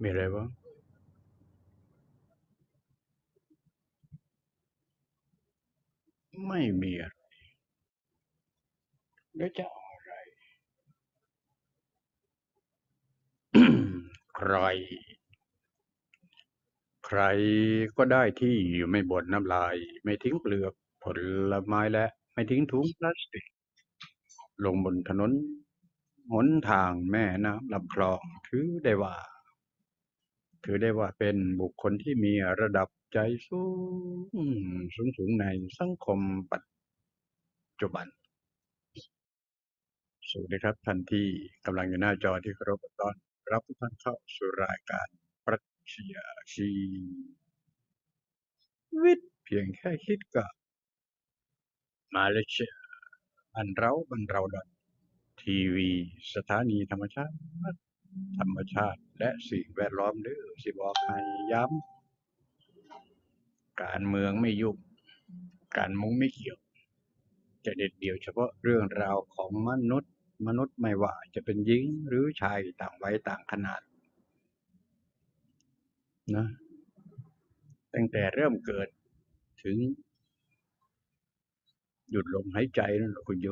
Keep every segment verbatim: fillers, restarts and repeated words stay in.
มีอะไรบ้างไม่มีอะไรแล้วจะเอาอะไรใครใครก็ได้ที่ไม่บ่นน้ำลายไม่ทิ้งเปลือกผลไม้และไม่ทิ้งถุงพลาสติกลงบนถนนหนทางแม่น้ำลำคลองถือได้ว่าถือได้ว่าเป็นบุคคลที่มีระดับใจสูงสูงสูงในสังคมปัจจุบันสวัสดีครับท่านที่กำลังอยู่หน้าจอที่เคารพต้อนรับทุกท่านเข้าสู่รายการปรัชญาชีวิตเพียงแค่คิดก็มาเลเซียบ้านเราบ้านเราดอนทีวีสถานีธรรมชาติธรรมชาติและสิ่งแวดล้อมเด้อสิบอกให้ย้ำการเมืองไม่ยุ่งการมุงไม่เกี่ยวจะเด็ดเดี่ยวเฉพาะเรื่องราวของมนุษย์มนุษย์ไม่ว่าจะเป็นหญิงหรือชายต่างวัยต่างขนาดนะตั้งแต่เริ่มเกิดถึงหยุดลมหายใจนั่นแหละคุณโย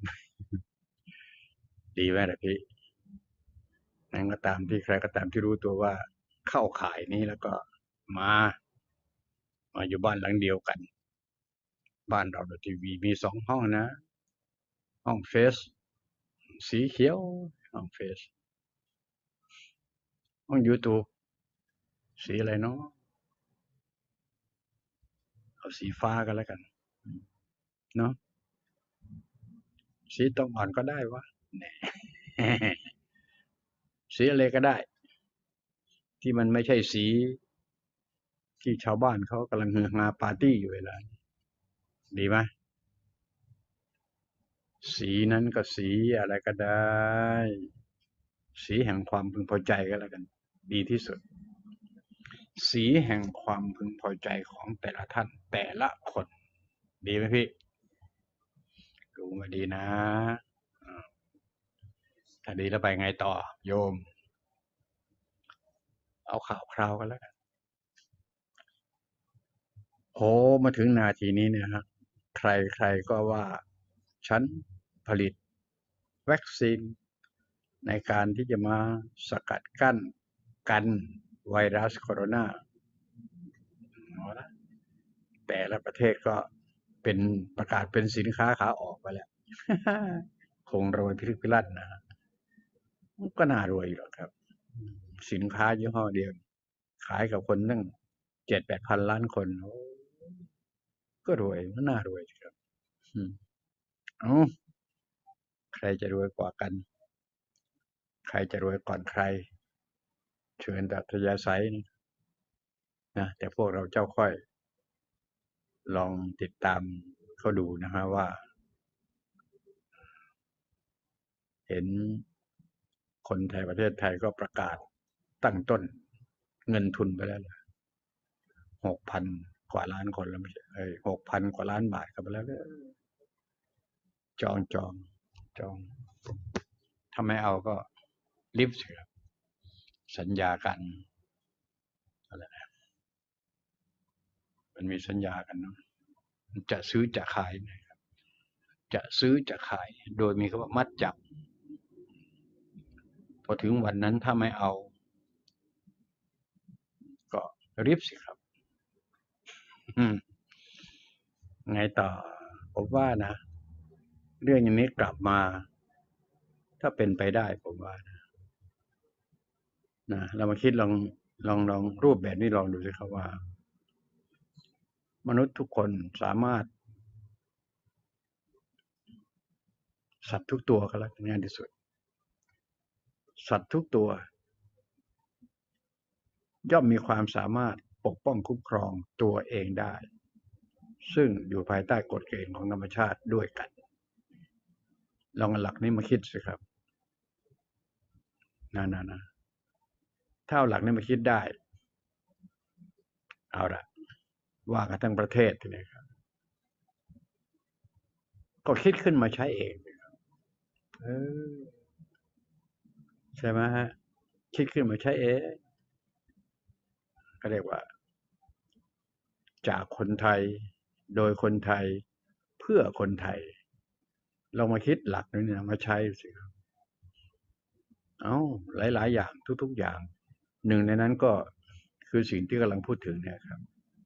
ดีไหมล่ะพี่นั่นก็ตามที่ใครก็ตามที่รู้ตัวว่าเข้าข่ายนี้แล้วก็มามาอยู่บ้านหลังเดียวกันบ้านเราทีวีมีสองห้องนะห้องเฟซสีเขียวห้องเฟซห้องยูทูบสีอะไรเนาะเอาสีฟ้ากันแล้วกันเนาะสีตองอ่อนก็ได้วะแหน่สีอะไรก็ได้ที่มันไม่ใช่สีที่ชาวบ้านเขากำลังฮือฮาปาร์ตี้อยู่เวลาดีไหมสีนั้นก็สีอะไรก็ได้สีแห่งความพึงพอใจก็แล้วกันดีที่สุดสีแห่งความพึงพอใจของแต่ละท่านแต่ละคนดีไหมพี่ดูมาดีนะถ้าดีแล้วไปไงต่อโยมเอาข่าวคราวกันแล้วกันโอ้มาถึงนาทีนี้เนี่ยฮะใครใครก็ว่าฉันผลิตวัคซีนในการที่จะมาสกัดกั้นกันไวรัสโคโรนาแต่ละประเทศก็เป็นประกาศเป็นสินค้าขาออกไปแล้วคงรวยพิลึกพิลั่นนะก็น่ารวยอยู่หรอกครับสินค้ายี่ห้อเดียวขายกับคนตั้งเจ็ดแปดพันล้านคนก็รวยก็น่ารวยครับเอ้าใครจะรวยกว่ากันใครจะรวยก่อนใครเชิญแต่ทยาศัยนะแต่พวกเราเจ้าค่อยลองติดตามเขาดูนะฮะว่าเห็นคนไทยประเทศไทยก็ประกาศตั้งต้นเงินทุนไปแล้วหกพันกว่าล้านคนแล้วไม่ใช่เอ้ยหกพันกว่าล้านบาทกันไปแล้วจองจองจองถ้าไม่เอาก็รีบเสียสัญญากันอะไรนะมันมีสัญญากันเนาะจะซื้อจะขายนะครับจะซื้อจะขายโดยมีคำว่ามัดจับพอถึงวันนั้นถ้าไม่เอาก็รีบสิครับอืมไงต่อผมว่านะเรื่องอย่างนี้กลับมาถ้าเป็นไปได้ผมว่านะนะเรามาคิดลองลองลองรูปแบบนี้ลองดูสิครับว่ามนุษย์ทุกคนสามารถสัตว์ทุกตัวก็แล้วกันง่ายที่สุดสัตว์ทุกตัวย่อมมีความสามารถปกป้องคุ้มครองตัวเองได้ซึ่งอยู่ภายใต้กฎเกณฑ์ของธรรมชาติด้วยกันลองเอาหลักนี้มาคิดสิครับนะนะนะถ้าเอาหลักนี้มาคิดได้เอาละว่ากันทั้งประเทศทีนี้ครับก็คิดขึ้นมาใช้เองเออใช่ไหมฮะคิดขึ้นมาใช้เองก็เรียกว่าจากคนไทยโดยคนไทยเพื่อคนไทยเรามาคิดหลักนี้เนี่ยมาใช้สิเอาหลายๆอย่างทุกๆอย่างหนึ่งในนั้นก็คือสิ่งที่กำลังพูดถึงเนี่ยครับ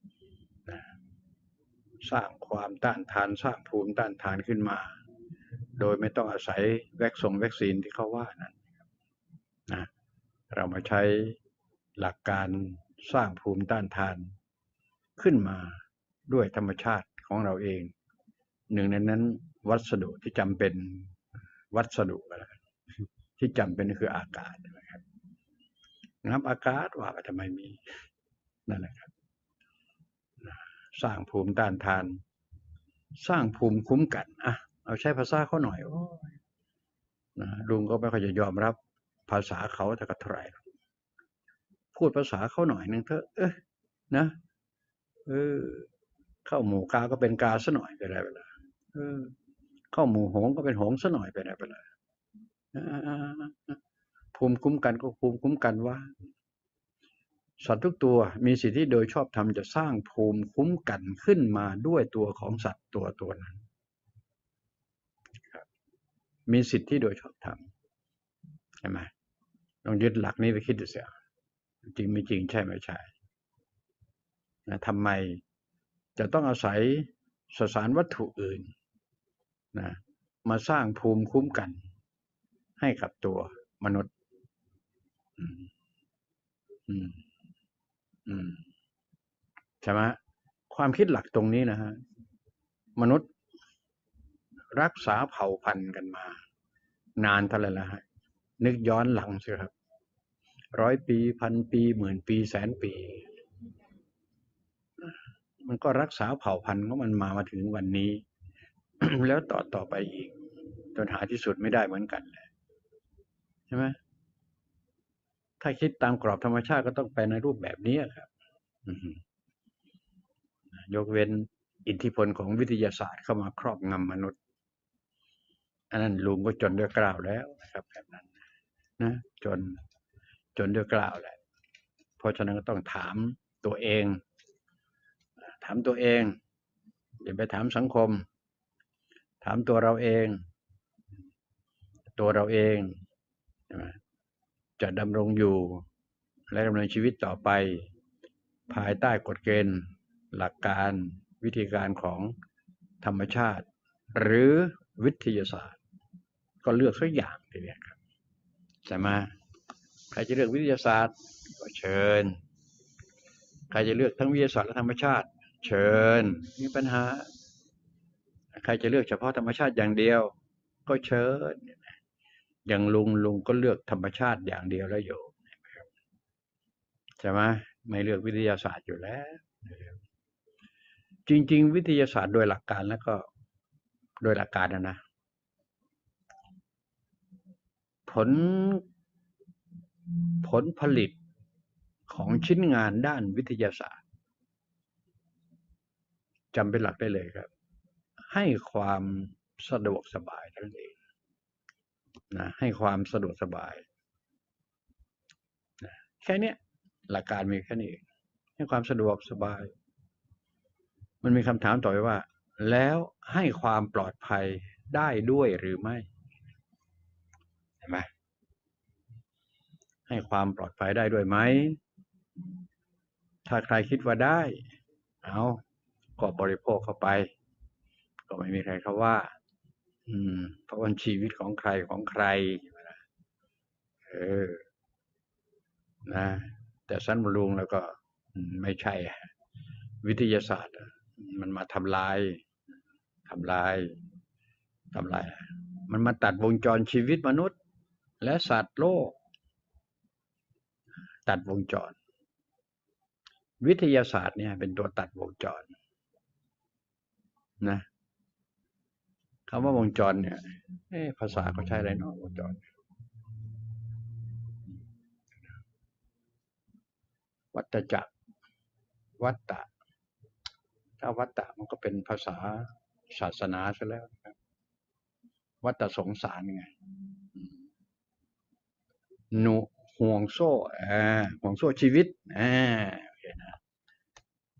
สร้างความต้านทานสร้างภูมิต้านทานขึ้นมาโดยไม่ต้องอาศัยวัคซีนวัคซีนที่เขาว่านั้นนะเรามาใช้หลักการสร้างภูมิต้านทานขึ้นมาด้วยธรรมชาติของเราเองหนึ่งในนั้นวัสดุที่จำเป็นวัสดุอะไรที่จำเป็นคืออากาศนะครับน้ำอากาศว่าทำไมมีนั่นแหละครับสร้างภูมิต้านทานสร้างภูมิคุ้มกันอ่ะเอาใช้ภาษาเขาหน่อยโอ้ยนะลุงก็ไม่ค่อยจะยอมรับภาษาเขาแต่ก็เท่าไหร่พูดภาษาเขาหน่อยนึงเถอะเอ้ยนะเออเข้าหมู่กาก็เป็นกาซะหน่อยไปได้เวลาเออเข้าหมู่หงก็เป็นหงซะหน่อยไปได้เวลาภูมิคุ้มกันก็ภูมิคุ้มกันว่าสัตว์ทุกตัวมีสิทธิโดยชอบธรรมจะสร้างภูมิคุ้มกันขึ้นมาด้วยตัวของสัตว์ตัวตัวนั้นมีสิทธิโดยชอบธรรมใช่ไหมลองยึดหลักนี้ไปคิดดูสิจริงไม่จริงใช่ไม่ใช่นะทำไมจะต้องอาศัยสสารวัตถุอื่นนะมาสร้างภูมิคุ้มกันให้กับตัวมนุษย์อืมอืมอืมใช่ไหมความคิดหลักตรงนี้นะฮะมนุษย์รักษาเผ่าพันธุ์กันมานานเท่าไหร่แล้วฮะนึกย้อนหลังสิครับร้อยปีพันปีหมื่นปีแสนปีมันก็รักษาเผ่าพันธุ์ของมันมามาถึงวันนี้ แล้วต่อต่อไปอีกจนหาที่สุดไม่ได้เหมือนกันใช่ไหมถ้าคิดตามกรอบธรรมชาติก็ต้องไปในรูปแบบนี้ครับยกเว้นอิทธิพลของวิทยาศาสตร์เข้ามาครอบงำมนุษย์อันนั้นลุงก็จนด้วยกล่าวแล้วนะครับแบบนั้นนะจนจนด้วยกล่าวแหละเพราะฉะนั้นก็ต้องถามตัวเองถามตัวเองอย่าไปถามสังคมถามตัวเราเองตัวเราเองจะดำรงอยู่และดำเนินชีวิตต่อไปภายใต้กฎเกณฑ์หลักการวิธีการของธรรมชาติหรือวิทยาศาสตร์ก็เลือกสักอย่างทีเดียวครับใช่ไหมใครจะเลือกวิทยาศาสตร์ก็เชิญใครจะเลือกทั้งวิทยาศาสตร์และธรรมชาติเชิญมีปัญหาใครจะเลือกเฉพาะธรรมชาติอย่างเดียวก็เชิญอย่างลุงลุงก็เลือกธรรมชาติอย่างเดียวแล้วอยู่ใช่ไหมไม่เลือกวิทยาศาสตร์อยู่แล้วจริงๆวิทยาศาสตร์โดยหลักการแล้วก็โดยหลักการนะนะผลผลผลิตของชิ้นงานด้านวิทยาศาสตร์จำเป็นหลักได้เลยครับให้ความสะดวกสบายทั้งเองนะให้ความสะดวกสบายนะแค่นี้หลักการมีแค่นี้ให้ความสะดวกสบายมันมีคำถามต่อไปว่าแล้วให้ความปลอดภัยได้ด้วยหรือไม่เห็นไหมให้ความปลอดภัยได้ด้วยไหมถ้าใครคิดว่าได้เอาก็บริโภคเข้าไปก็ไม่มีใครเขาว่าอืมเพราะวันชีวิตของใครของใครเออนะแต่สั้นบลุงแล้วก็ไม่ใช่วิทยาศาสตร์มันมาทำลายทำลายทำลายมันมาตัดวงจรชีวิตมนุษย์และสัตว์โลกตัดวงจรวิทยาศาสตร์เนี่ยเป็นตัวตัดวงจรนะคำว่าวงจรเนี่ยภาษาเขาใช้อะไรเนาะวงจรวัฏจักรวัฏฏะถ้าวัฏฏะมันก็เป็นภาษาศาสนาซะแล้วครับวัฏฏะสงสารไงหนูห่วงโซ่อ่าห่วงโซ่ชีวิตอ่า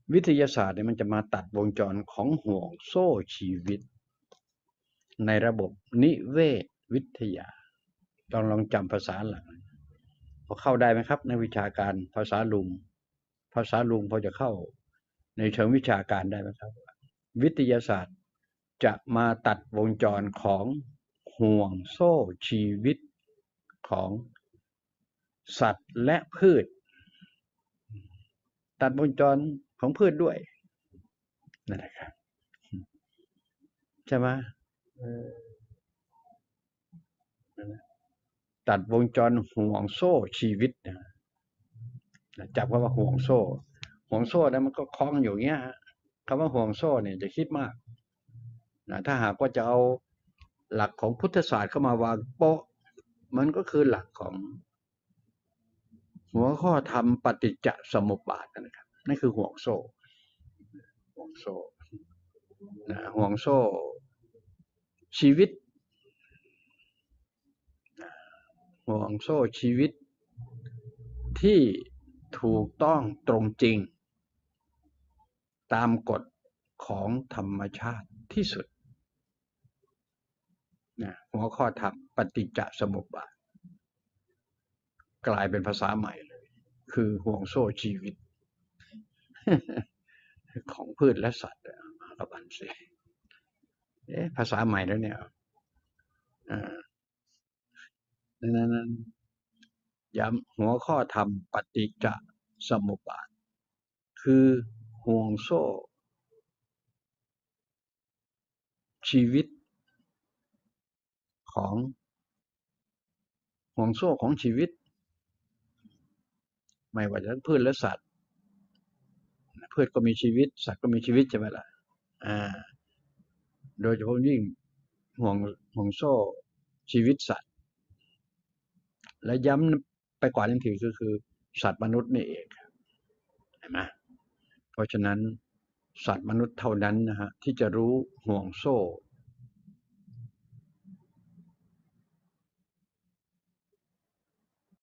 วิทยาศาสตร์เนี่ยมันจะมาตัดวงจรของห่วงโซ่ชีวิตในระบบนิเวศวิทยาลองลองจำภาษาหลังพอเข้าได้ไหมครับในวิชาการภาษาลุงภาษาลุงพอจะเข้าในเชิงวิชาการได้ไหมครับวิทยาศาสตร์จะมาตัดวงจรของห่วงโซ่ชีวิตของสัตว์และพืชตัดวงจรของพืชด้วยนั่นแหละครับใช่ไหมตัดวงจรห่วงโซ่ชีวิตนะจับคำว่าห่วงโซ่ห่วงโซ่นั้นมันก็คล้องอยู่เงี้ยคำว่าห่วงโซ่เนี่ยจะคิดมากนะถ้าหากว่าจะเอาหลักของพุทธศาสตร์เข้ามาวางโป๊ะมันก็คือหลักของหัวข้อธรรมปฏิจจสมุปบาทนะครับนั่นคือห่วงโซ่ห่วงโซ่นะห่วงโซ่ชีวิตห่วงโซ่ชีวิตที่ถูกต้องตรงจริงตามกฎของธรรมชาติที่สุดนะหัวข้อธรรมปฏิจจสมุปบาทกลายเป็นภาษาใหม่เลยคือห่วงโซ่ชีวิตของพืชและสัตว์กับอันสิเอ๊ะภาษาใหม่แล้วเนี่ยอ่านั้นย้ำหัวข้อธรรมปฏิจจสมุปบาทคือห่วงโซ่ชีวิตของห่วงโซ่ของชีวิตไม่ว่าจะพืชและสัตว์พืชก็มีชีวิตสัตว์ก็มีชีวิตใช่ไหมล่ะอ่าโดยเฉพาะยิ่งห่วงห่วงโซ่ชีวิตสัตว์และย้ำไปกว่านั้นทีก็คือสัตว์มนุษย์นี่เองเห็นไหมเพราะฉะนั้นสัตว์มนุษย์เท่านั้นนะฮะที่จะรู้ห่วงโซ่